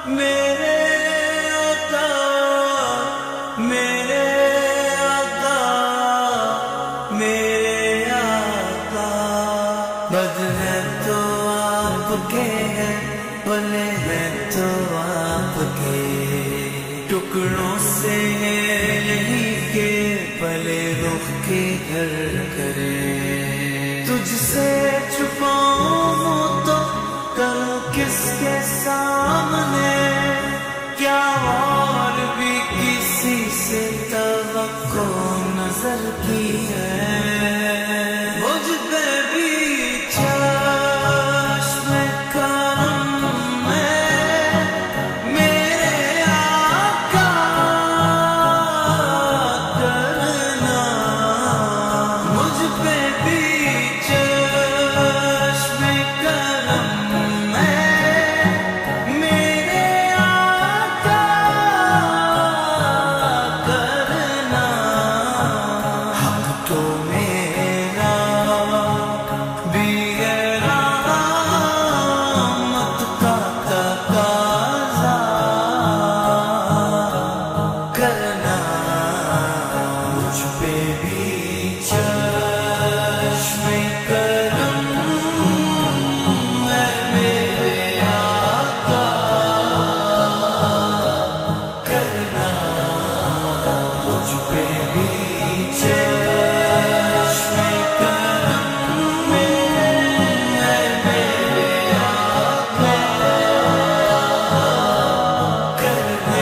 میرے آقا میرے آقا میرے آقا بد ہے تو آپ کے ہیں بھلے ہیں تو آپ کے ٹکڑوں سے نہیں کہ پلے رخ کے گھر کرے تجھ سے چھپاؤں تو کروں کس کے سامنے کیا اور بھی کسی سے توقع نظر کی ہے مجھ پہ بھی چشم کرم ہے میرے آقا کرنا مجھ پہ بھی چشم کرم ہے میرے آقا کرنا حق تو میرا بھی ہے رحمت کا تقاضا کرنا مجھ پہ بھی چشم کرم ہے میرے آقا کرنا مجھ پہ بھی چشم کرم ہے میرے آقا کرنا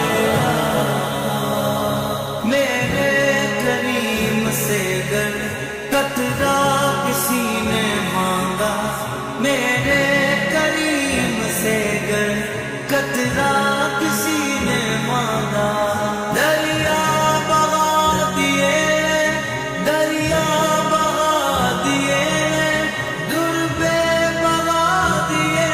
میرے کریم سے گر قطرہ کسی نے مانگا میرے کریم سے گر قطرہ کسی نے مانگا دریا بہا دیے دریا بہا دیے دربے بہا دیے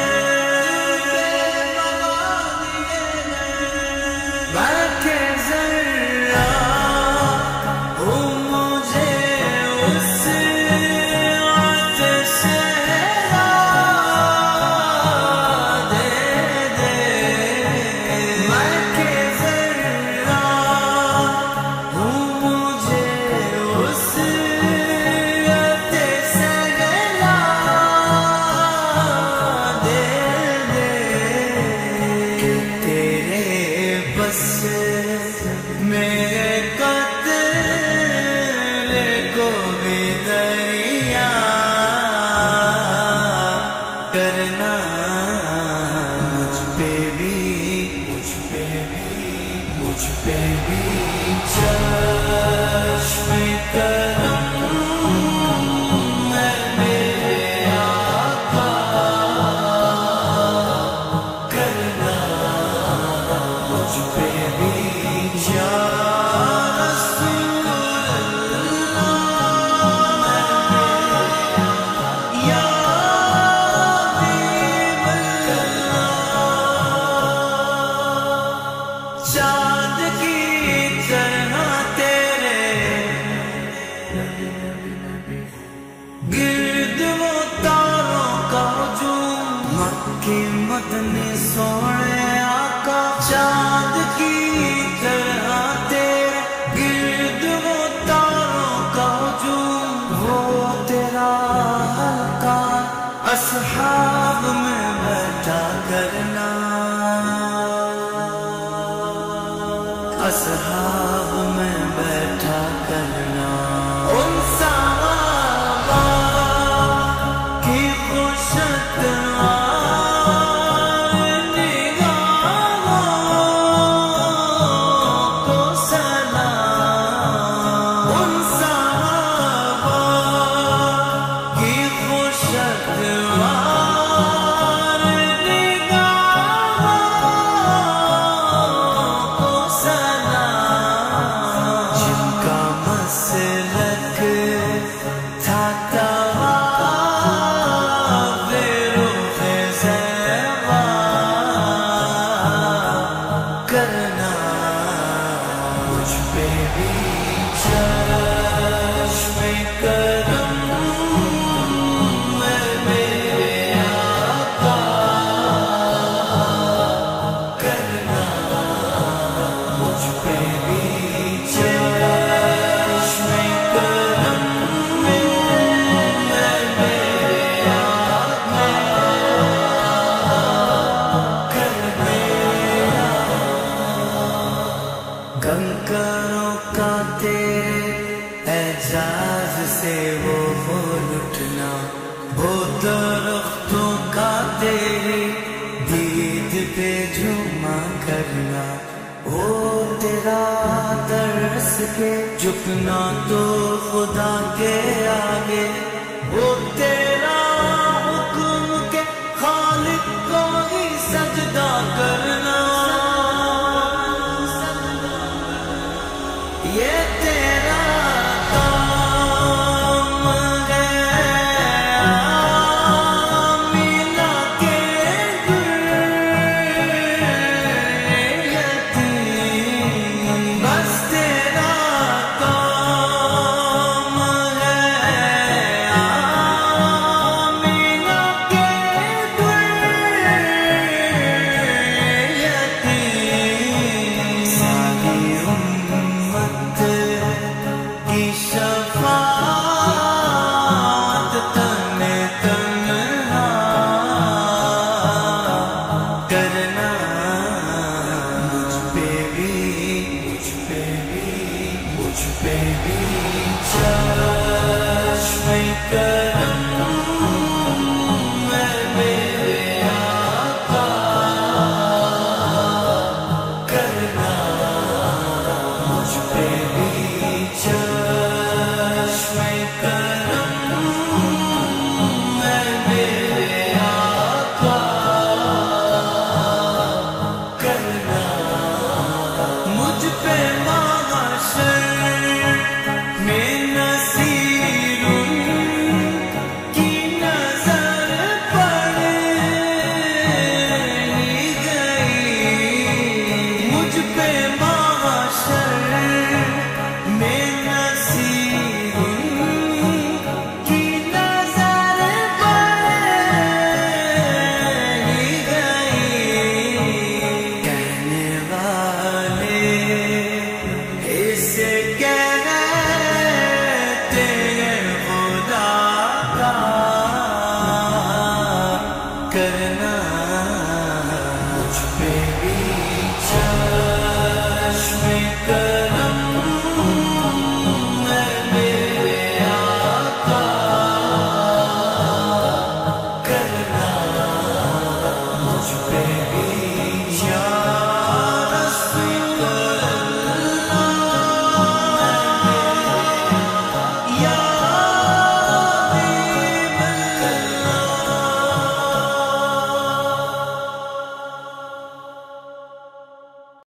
بیٹھے ذرا ہوں مجھے اس آتش صحرا دے دے بیٹھے ذرا ہوں مجھے اس آتش صحرا دے دے کہ تیرے بس میرے قطرے کو بھی دریا کرنا مجھ پہ بھی چشم کرم ہے میرے آقا کرنا مجھ پہ بھی یا رسول اللہ یا حبیب اللہ چاند کی طرح تیرے گرد وہ تاروں کا ہجوم مکی مدنی سونے آقا چاند کی طرح تیرے گرد وہ تاروں کا ہجوم وہ تیرا حلقہ اصحاب میں بیٹھا کرنا اصحاب میں بیٹھا کرنا ان صحابہ کی خوشتوار نگاہوں کو سلام ان صحابہ کی خوشتوار چشم کرم ہے میرے درختوں کا تیری دید پہ جھوما کرنا، وہ تیرا ترس کے جھکنا تو خدا کے آگے، وہ تیرا حکم کے خالق کو ہی سجدہ کرنا، یہ تیرا کام ہے آمینہ کے یتیم، بس تیرا کام ہے آمینہ کے یتیم، ساری امت کی شفاعت تن تنہا کرنا، مجھ پہ بھی چشم کرم میں میرے آقا کرنا، مجھ پہ بھی چشم کرم میں میرے آقا کرنا، مجھ پہ معاشر میں نصیر کی نظر پڑ گئی، مجھ پہ معاشر میں نصیر کی نظر پڑ گئی، کہنے والے اسے کہتے ہیں خدا کا کر